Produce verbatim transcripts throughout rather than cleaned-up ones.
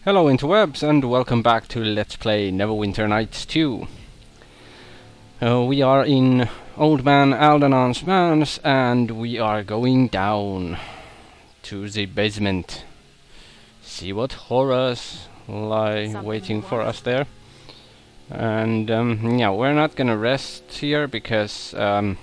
Hello interwebs and welcome back to Let's Play Neverwinter Nights two. Uh, we are in Old Man Aldanon's manse and we are going down to the basement. See what horrors lie Something waiting for us there. And um, yeah, we're not gonna rest here because um,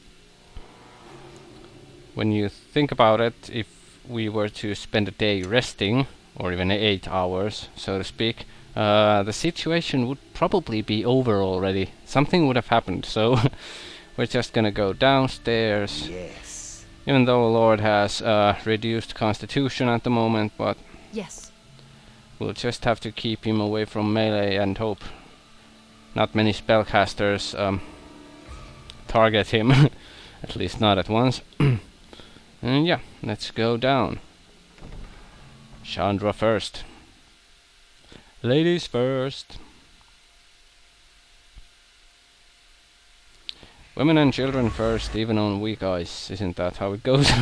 when you think about it, if we were to spend a day resting, or even eight hours, so to speak, uh, the situation would probably be over already. Something would have happened, so we're just gonna go downstairs. Yes. Even though Lord has uh, reduced constitution at the moment, but yes, we'll just have to keep him away from melee and hope not many spellcasters um, target him, at least not at once. And yeah, let's go down. Chandra first. Ladies first. Women and children first, even on weak eyes. Isn't that how it goes?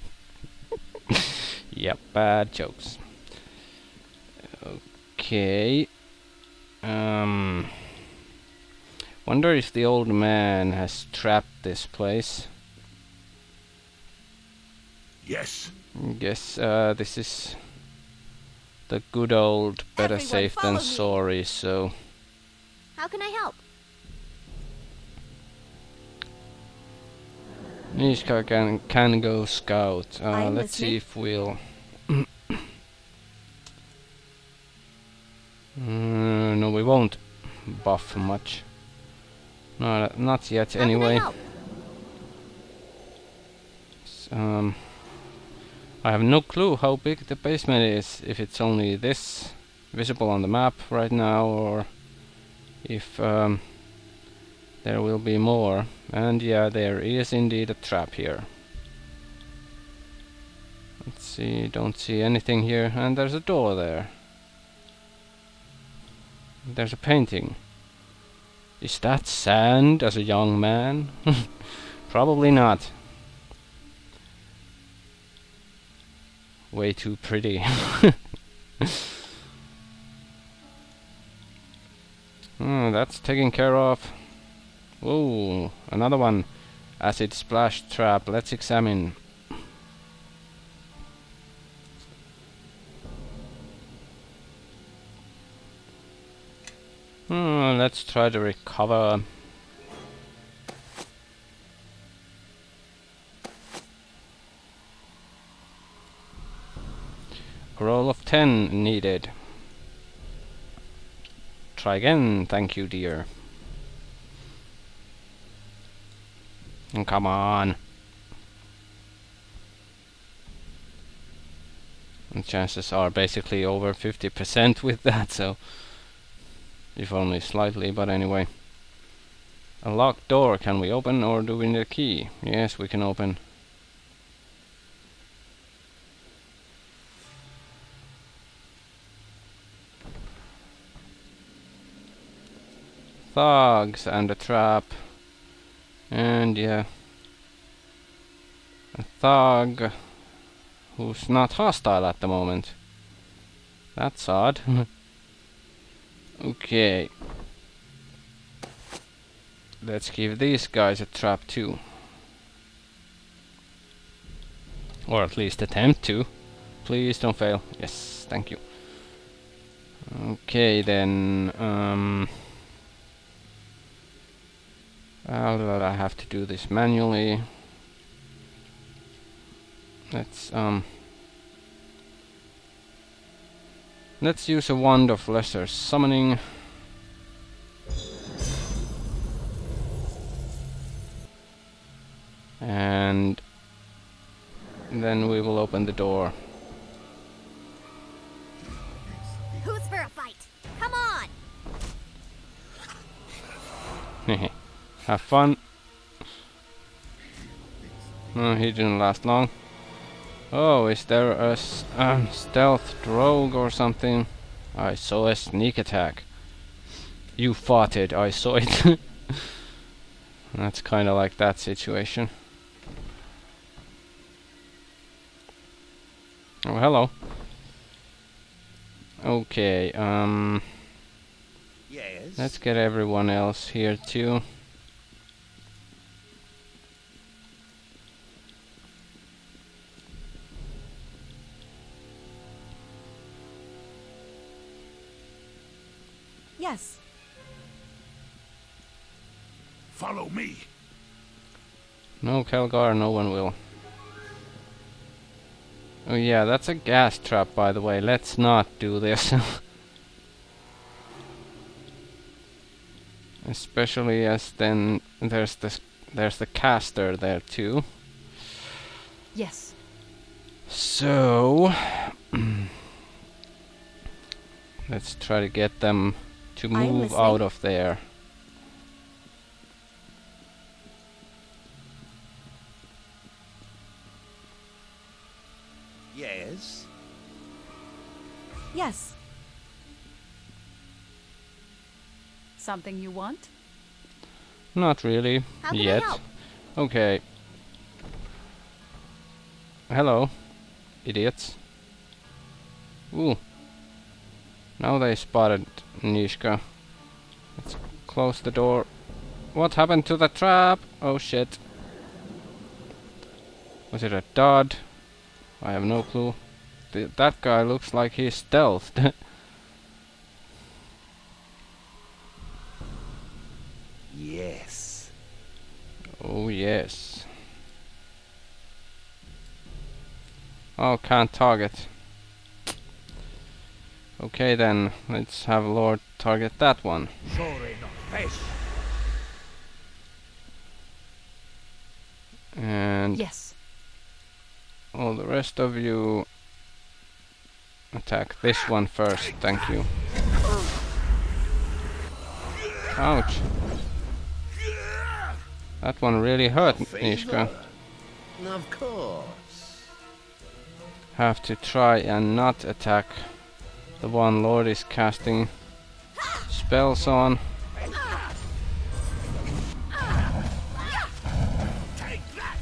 Yep, bad jokes. Okay. Um. Wonder if the old man has trapped this place. Yes. Guess uh, this is the good old better Everyone safe than follow me. sorry, so how can I help? Nishka can can go scout. Uh, I'm let's see listening. if we'll mm, no, we won't buff much. No, uh, not yet How anyway. Can I help? S- um I have no clue how big the basement is, if it's only this visible on the map right now, or if um, there will be more. And yeah, there is indeed a trap here. Let's see, don't see anything here, and there's a door there. There's a painting. Is that sand as a young man? Probably not. Way too pretty. Oh, that's taken care of. Whoa, another one. Acid splash trap. Let's examine. Hmm, let's try to recover. Roll of ten needed. Try again, thank you, dear. And come on. And chances are basically over fifty percent with that, so if only slightly, but anyway. A locked door, can we open or do we need a key? Yes, we can open. Thugs and a trap, and yeah, a thug who's not hostile at the moment. That's odd. Okay, let's give these guys a trap too, or at least attempt to. Please don't fail. Yes, thank you. Okay then. Um. Uh, I have to do this manually. Let's um. Let's use a wand of lesser summoning. And then we will open the door. Who's for a fight? Come on! Have fun. Oh, he didn't last long. Oh, is there a s um, stealth rogue or something? I saw a sneak attack. You fought it, I saw it. That's kind of like that situation. Oh, hello. Okay, um... Yes. let's get everyone else here too. Yes. Follow me. No, Kelgar, no one will. Oh yeah, that's a gas trap, by the way. Let's not do this. Especially as then there's this there's the caster there too. Yes. So let's try to get them to I am move listening. out of there. Yes. Yes. Something you want? Not really How can I yet. help? Okay. Hello, idiots. Ooh. Now they spotted Nishka. Let's close the door. What happened to the trap? Oh shit. Was it a dud? I have no clue. Th that guy looks like he's stealthed. Yes. Oh yes. Oh, can't target. Okay then, let's have Lord target that one. Sorry, not fish. And Yes. all the rest of you attack this one first, thank you. Ouch. That one really hurt, Nishka. Of course. Have to try and not attack the one Lord is casting spells on. Take that.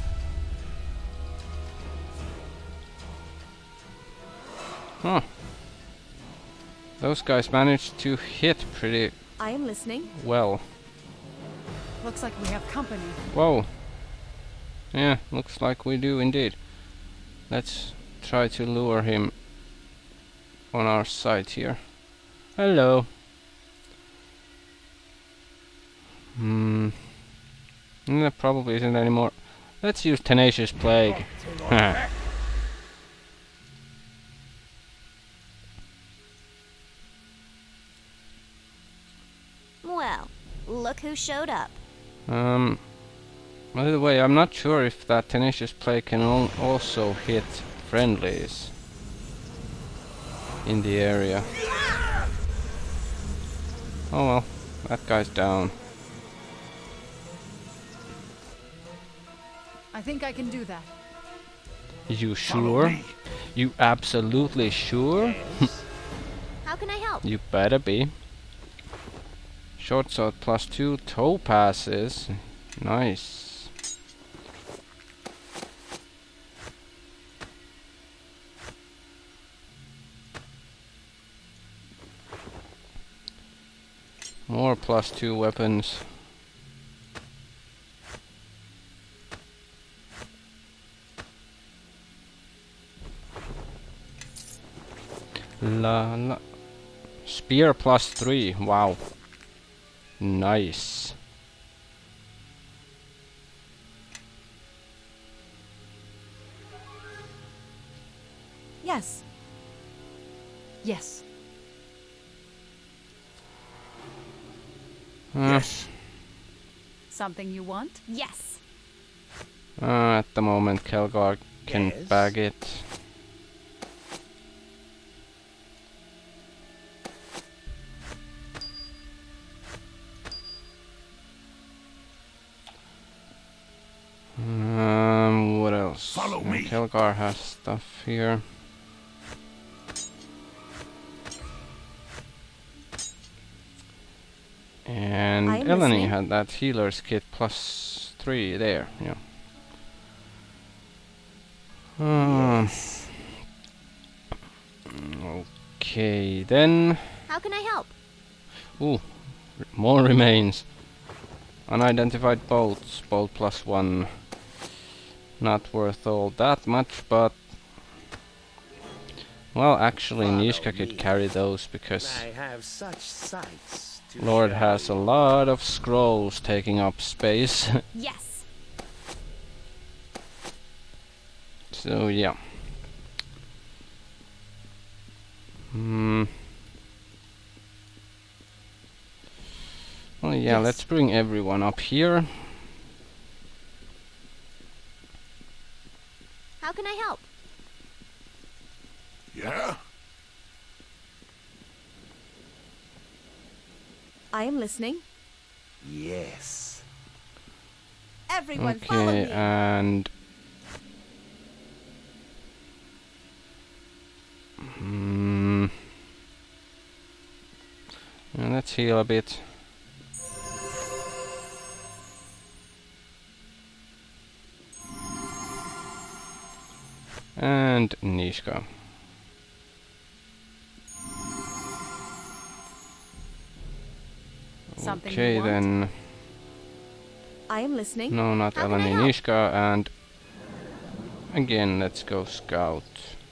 Huh. Those guys managed to hit pretty I am listening. well. Looks like we have company. Whoa. Yeah, looks like we do indeed. Let's try to lure him on our side here. Hello. Hmm. That probably isn't anymore. Let's use Tenacious Plague. Well, look who showed up. um. By the way, I'm not sure if that Tenacious Plague can al also hit friendlies in the area. Oh well, that guy's down. I think I can do that. You Follow sure? me. You absolutely sure? Yes. How can I help? You better be. Short sword plus two toe passes. Nice. More plus two weapons. La la. Spear plus three. Wow. Nice. Yes. Yes. Uh, Yes. Something you want? Yes. uh, at the moment, Kelgar can Yes. bag it. Um, what else? Follow Uh, me. Kelgar has stuff here. And I am Eleni listening. had that healer's kit plus three there, yeah. Um, Yes. Okay, then... How can I help? Ooh, r- more remains. Unidentified bolts, bolt plus one. Not worth all that much, but... Well, actually, Follow Nishka could me. carry those because I have such sights to Lord show has a you. lot of scrolls taking up space. Yes. So, yeah. Hmm. Well, yeah, Yes. let's bring everyone up here. How can I help? Yeah? I am listening. Yes. Everyone follow Okay, me. and... Hmm. And let's heal a bit. And Nishka. Something Okay, you want? then. I am listening. No, not How can I Eleni, help? Nishka, and again, let's go scout.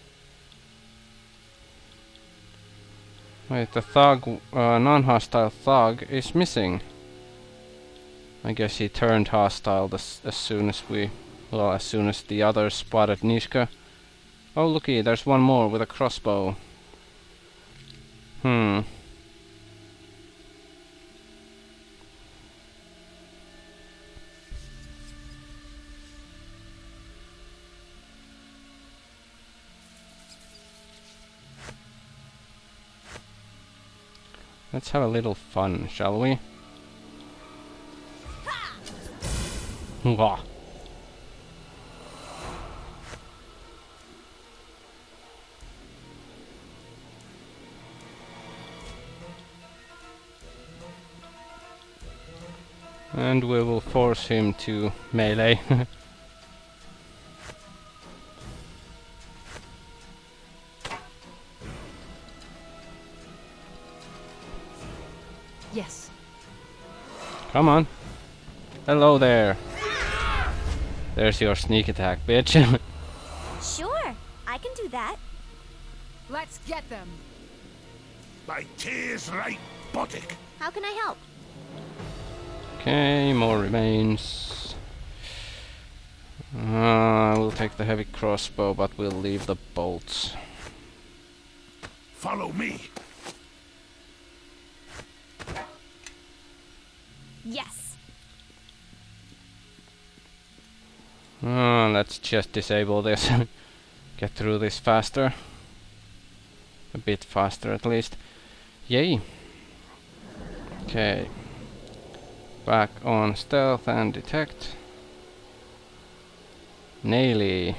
Wait, the thug, uh, non-hostile thug is missing. I guess he turned hostile as, as soon as we, well, as soon as the others spotted Nishka. Oh, looky, there's one more with a crossbow. Hmm. Let's have a little fun, shall we? Wah. And we will force him to melee. Yes. Come on. Hello there. There's your sneak attack, bitch. Sure, I can do that. Let's get them. My tears right buttock. How can I help? Okay, more remains. Uh, we'll take the heavy crossbow, but we'll leave the bolts. Follow me. Yes. Uh, let's just disable this. Get through this faster. A bit faster at least. Yay. Okay. Back on stealth and detect. Naily.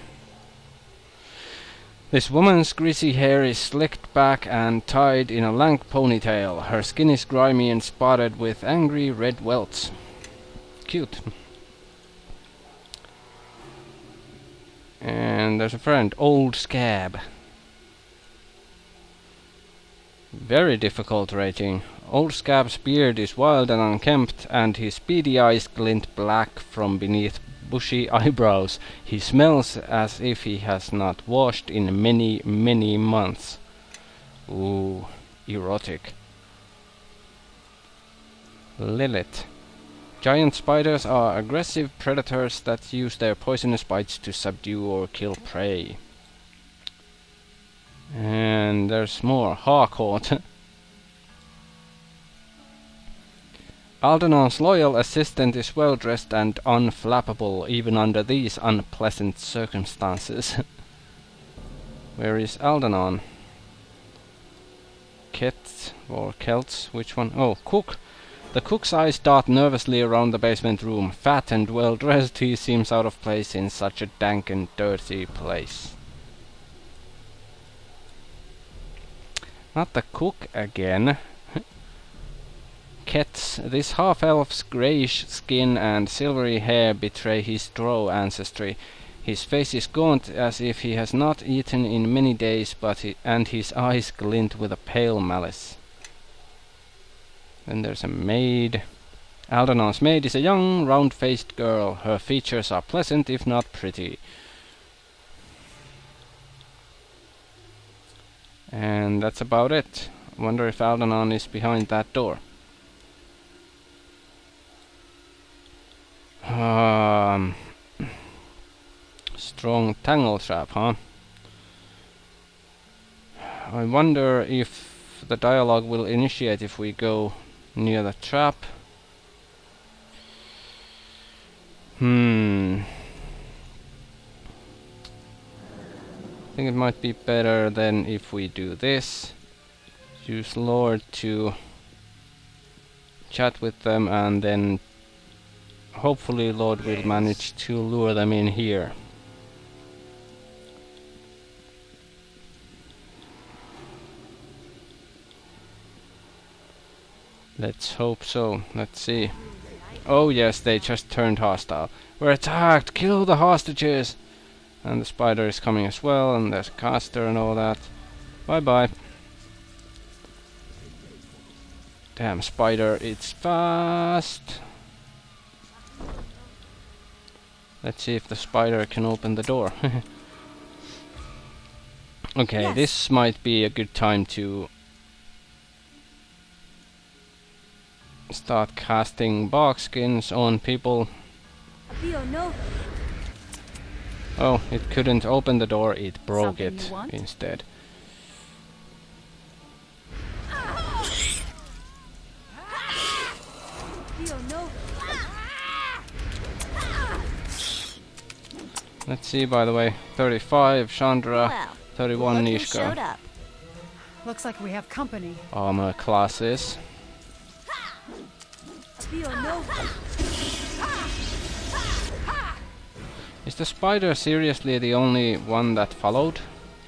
This woman's greasy hair is slicked back and tied in a lank ponytail. Her skin is grimy and spotted with angry red welts. Cute. And there's a friend, Old Scab. Very difficult rating. Old Scab's beard is wild and unkempt, and his beady eyes glint black from beneath bushy eyebrows. He smells as if he has not washed in many, many months. Ooh, erotic. Lilith. Giant spiders are aggressive predators that use their poisonous bites to subdue or kill prey. And there's more. Harcourt. Aldanon's loyal assistant is well dressed and unflappable even under these unpleasant circumstances. Where is Aldanon? Ket or Celts? Which one? Oh, Cook. The cook's eyes dart nervously around the basement room. Fat and well dressed, he seems out of place in such a dank and dirty place. Not the cook again. Kets, this half-elf's greyish skin and silvery hair betray his drow ancestry. His face is gaunt as if he has not eaten in many days, but he, and his eyes glint with a pale malice. Then there's a maid. Aldanon's maid is a young, round-faced girl. Her features are pleasant, if not pretty. And that's about it. I wonder if Aldanon is behind that door. Um, strong tangle trap, huh? I wonder if the dialogue will initiate if we go near the trap. Hmm. I think it might be better than if we do this. Use Lord to chat with them, and then hopefully Lord will manage to lure them in here. Let's hope so. Let's see. Oh yes, they just turned hostile. We're attacked! Kill the hostages! And the spider is coming as well, and there's a caster and all that. Bye bye. Damn spider, it's fast! Let's see if the spider can open the door. Okay, Yes. This might be a good time to start casting bark skins on people. Theo, no. Oh, it couldn't open the door, it broke Something it you want? instead. Theo, no. Let's see, by the way, thirty-five Chandra, Well, thirty-one look who showed Nishka. up. Looks like we have company. Armor classes. Theo, no. Is the spider seriously the only one that followed?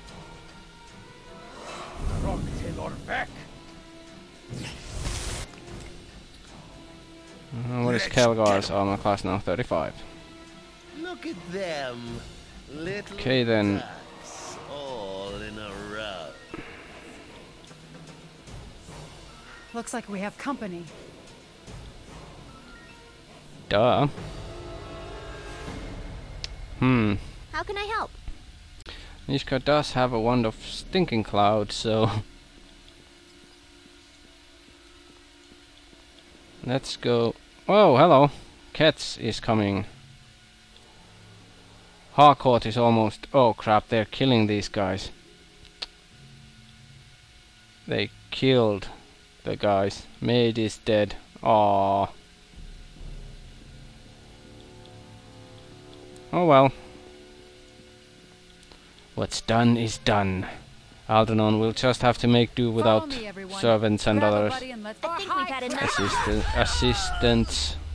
Uh, what is Kelgar's armor class now? thirty-five. Look at them. Little Okay, then. ducks, all in a row. Looks like we have company. Duh. Hmm. How can I help? Nishka does have a wand of stinking cloud, so let's go. Oh, hello. Kets is coming. Harcourt is almost. Oh crap, they're killing these guys. They killed the guys. Maid is dead. Aww. Oh well. What's done is done. Aldanon will just have to make do without me, everyone. servants and Grab a others. buddy and let's- I think we've had enough. Assistant, assistants.